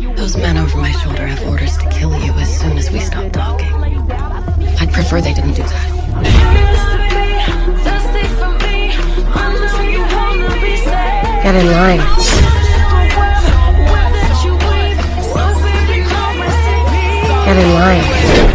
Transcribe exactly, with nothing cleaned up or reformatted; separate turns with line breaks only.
Those men over my shoulder have orders to kill you as soon as we stop talking. I'd prefer they didn't do that. Get in line. Get in line.